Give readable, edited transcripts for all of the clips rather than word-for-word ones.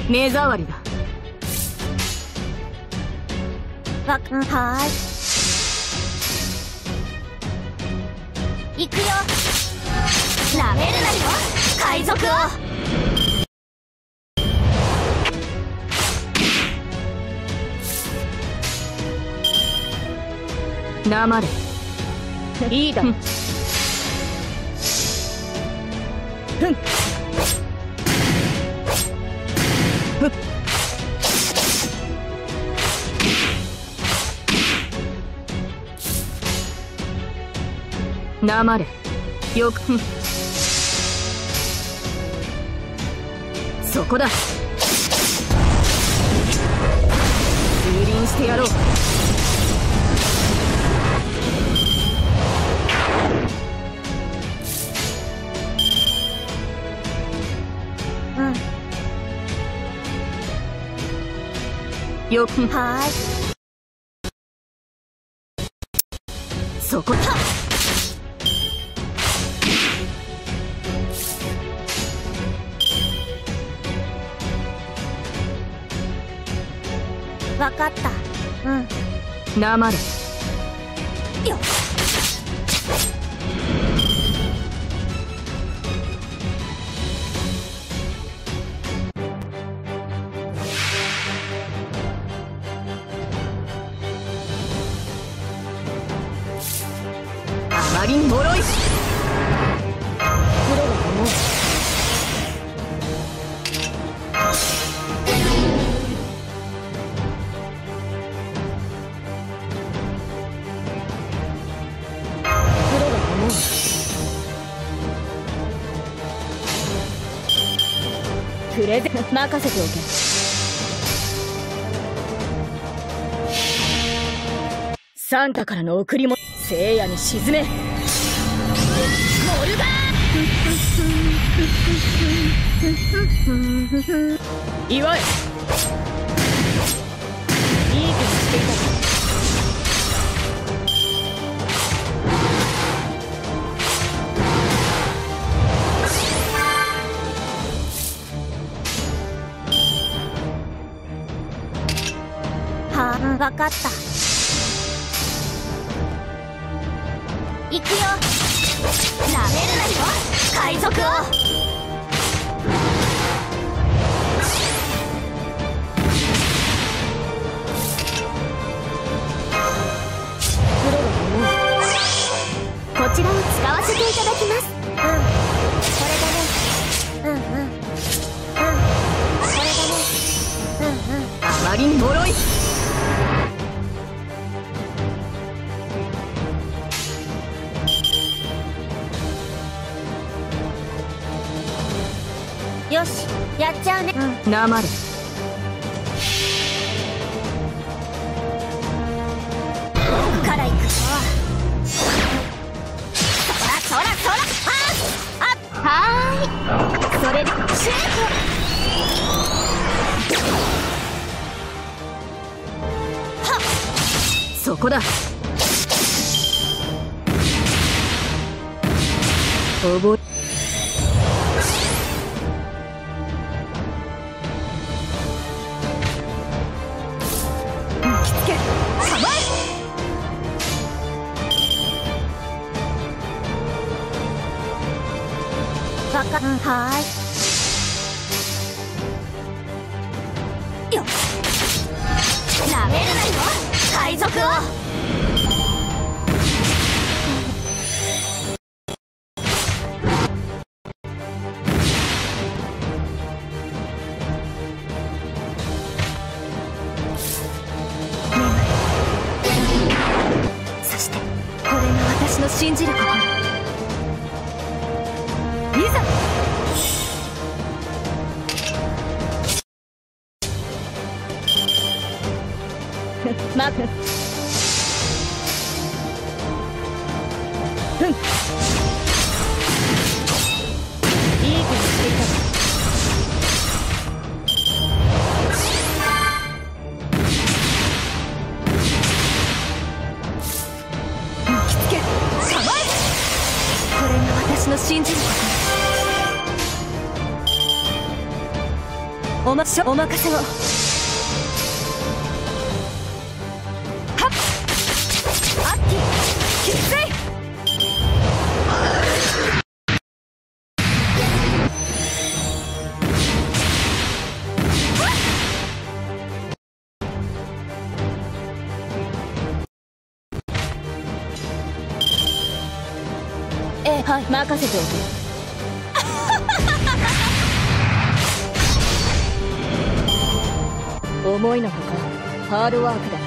目障りだ。 はーい。行くよ。なめるなよ、海賊を。 なまれ。いいだろ。ふん。なまれ。よく。そこだ。蹂躙してやろう。よく。 はーい。 そこだ。 わかった。 なまれ。 よっ。 あまりに脆いし。プロだと思う。プレゼン任せておけ。サンタからの贈り物、聖夜に沈め。モルガー。祝え。いい気にしていた。 わかった。行くよ。なめるなよ、海賊を。 こちらを使わせていただきます。 これだね。これだね。 あまりに脆い。 よし、やっちゃうね。 なまれ。 僕から行くよ。そらはーい。それでシュート。 そこだ。覚え。 はーい。よっ。なめるなよ、海賊を。 そしてこれが私の信じる心。いざ。待て。いい気にしていた。巻きつけ。構え。これが私の信じること。 お任せを。はっアッキーきつい。 はい、任せておけ。思いのほかハードワークだな。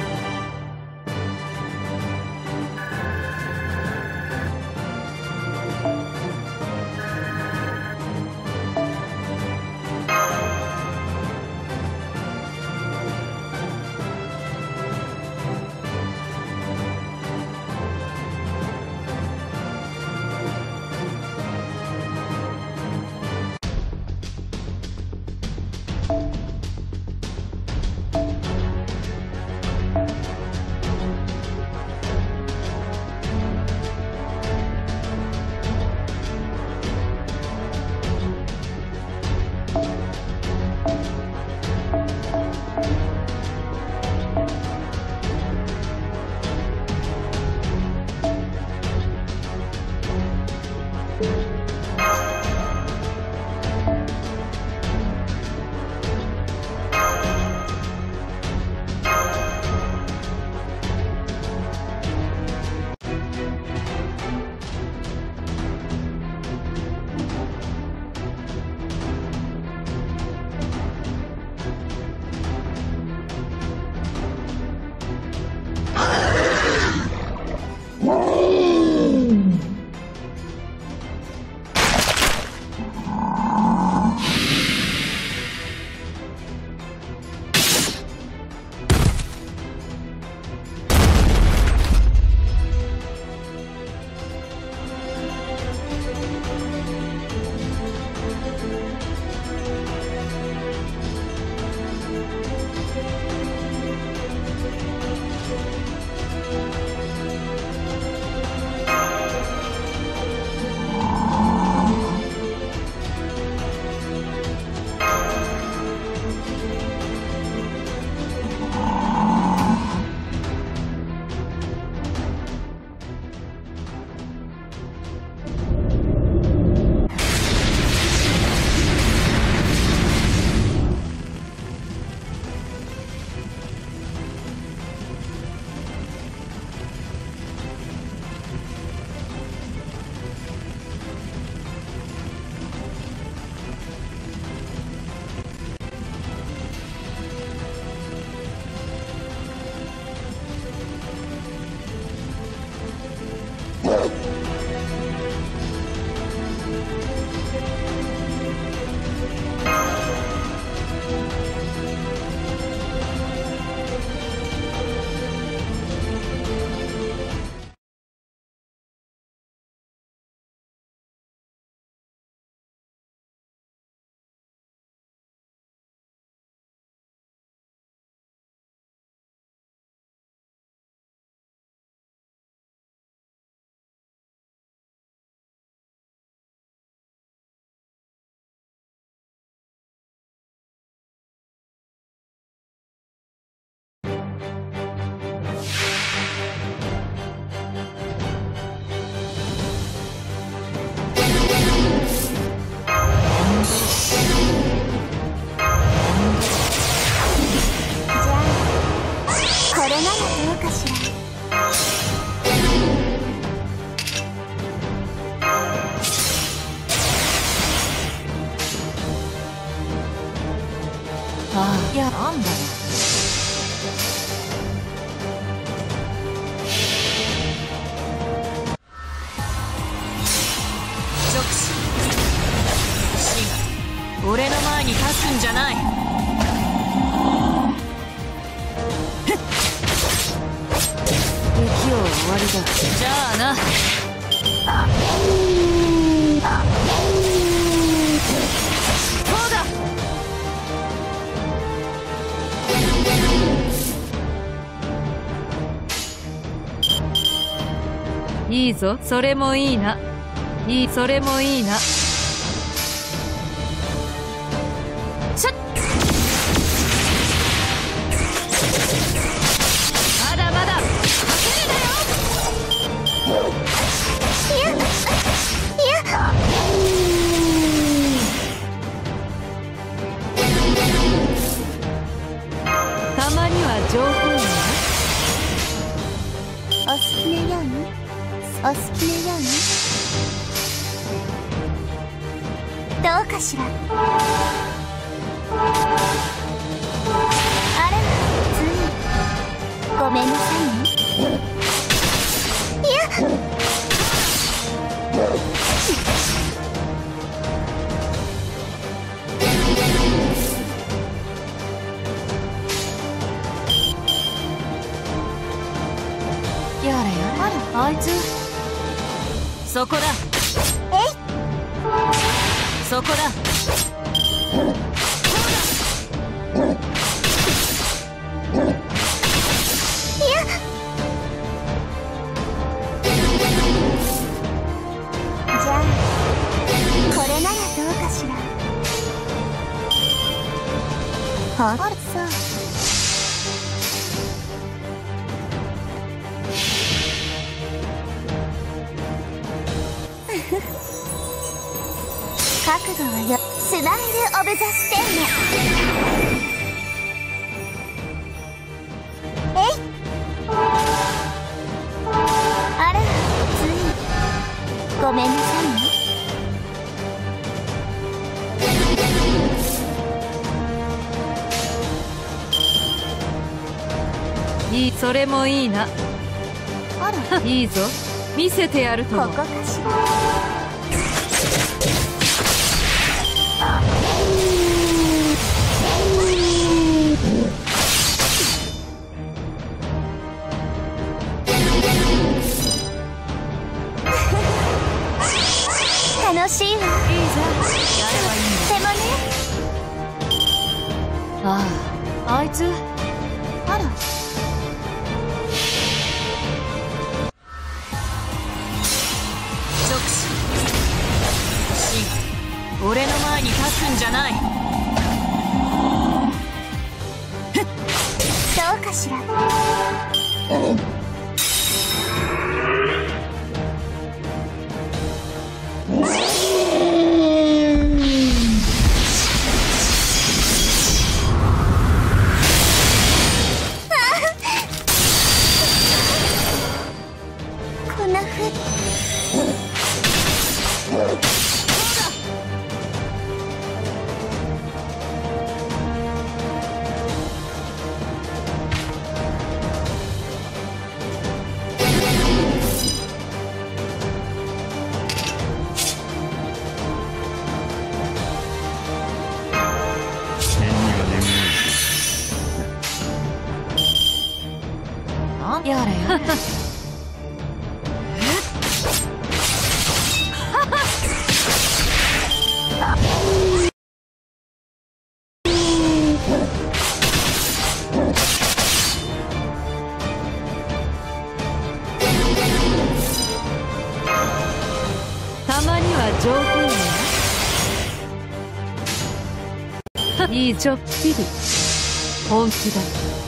いや、なんだろう。直視。死が俺の前に立つんじゃない。敵を終わりだ。じゃあな。そうだ。いいぞ、それもいいな。それもいいな。シャッ。 お好きなように。どうかしら。あら、ついごめんなさいね。いややれやれ、あいつそこだ。 えいそこだ。 いやじゃあこれならどうかしら。はあらそう覚悟はよ。スマイル・オブ・ザ・ステンド。えいあら、ついごめんなさいね。 いい、それもいいな。 あらいいぞ、見せてやるとも。 ここかしら。楽しいわ。いいじゃん、やればいいんだ。でもね。 ああ、あいつ。 あら。 直視。シン、俺の前に立つんじゃない。 どうかしら。こんなふう。 やれやれ。たまには上品ね。いいちょっぴり本気だ。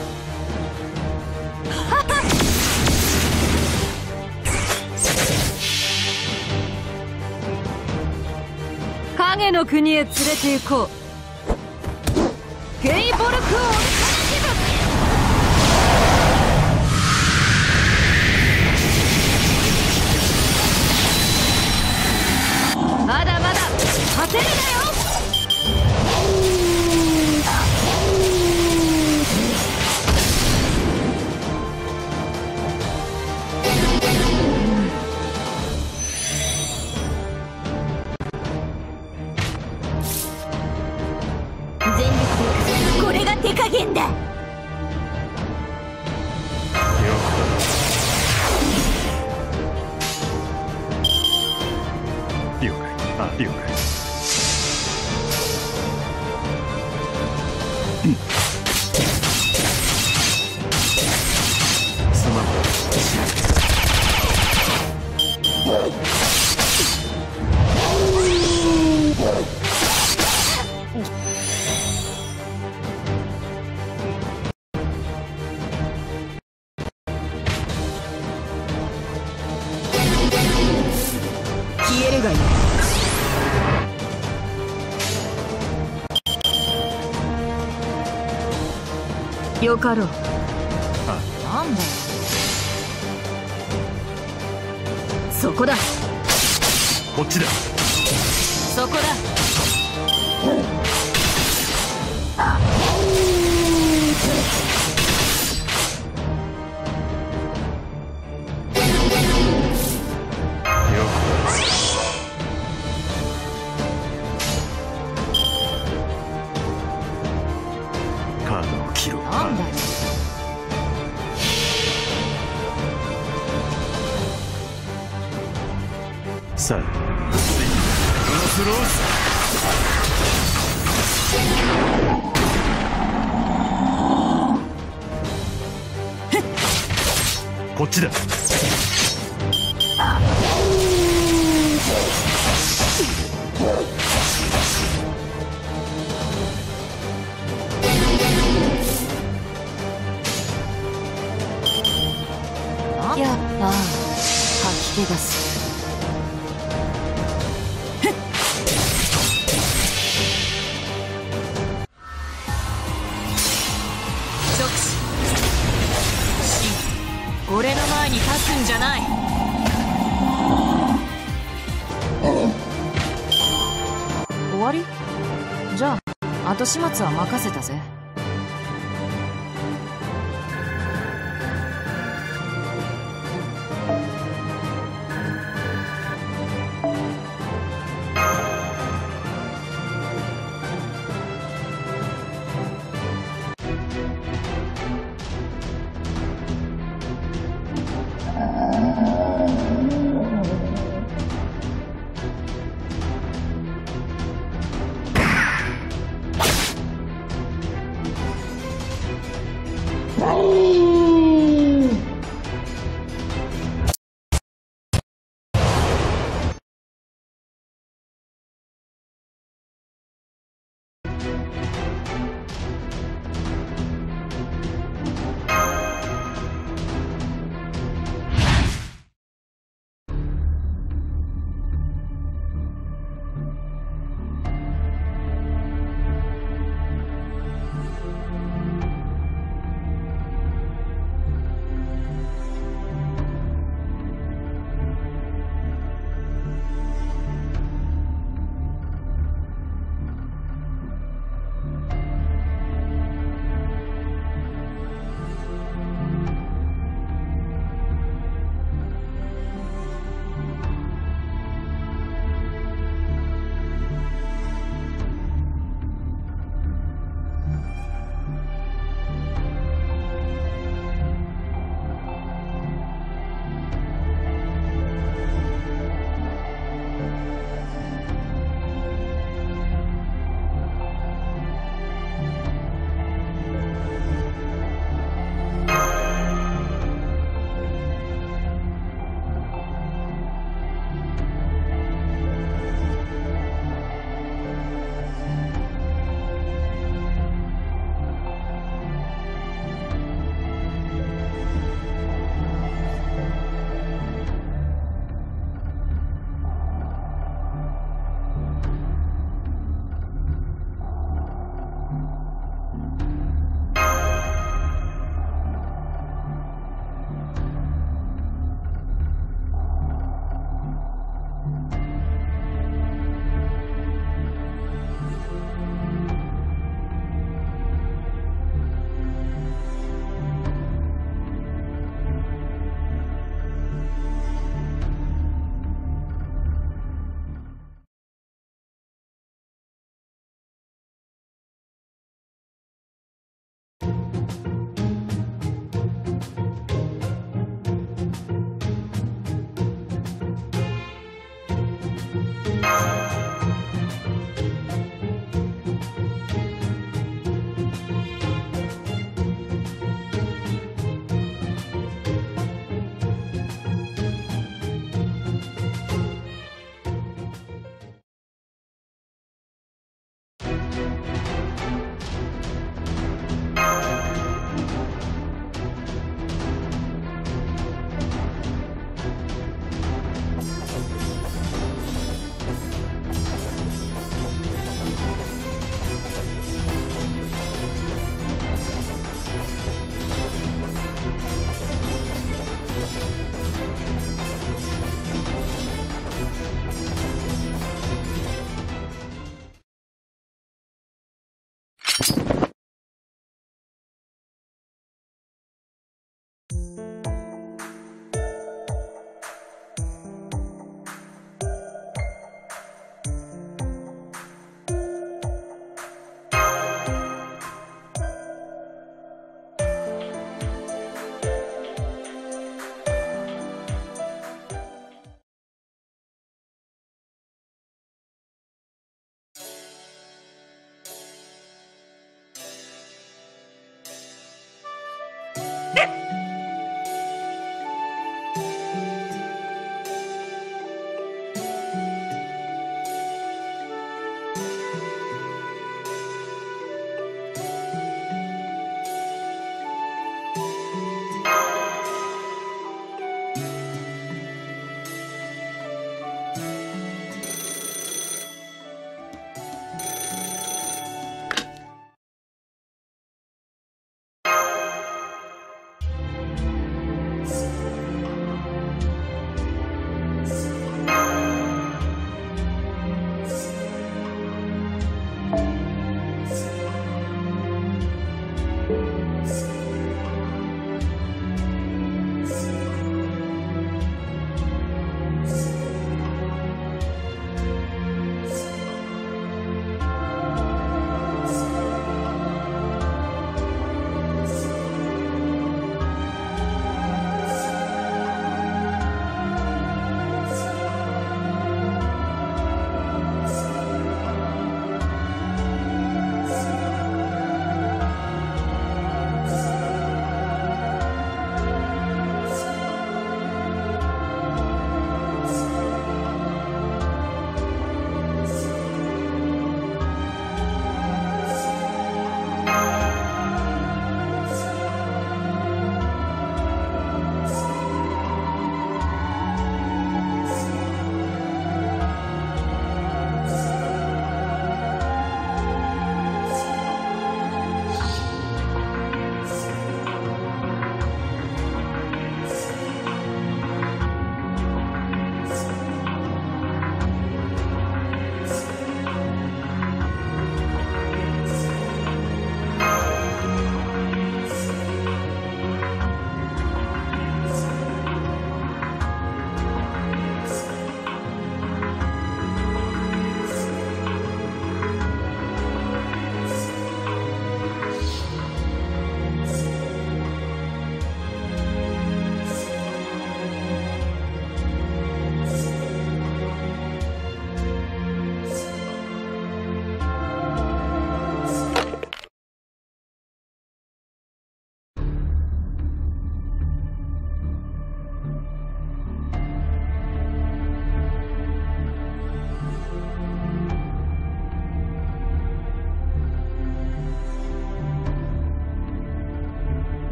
影の国へ連れて行こう。ゲイボルクオルカナティブ。まだまだ勝てるなよ。 これが手加減だ。 了解。あ、了解。すまん。 消えるがいい。よかろう。 あ、 なんだよ。 そこだ。 こっちだ。 そこだ。 カードを切ろう。 なんだよ。 さあ、クロスローズ。こっちだ。 やっぱ吐き気がする。直視。真、俺の前に立つんじゃない。終わり？じゃあ後始末は任せたぜ。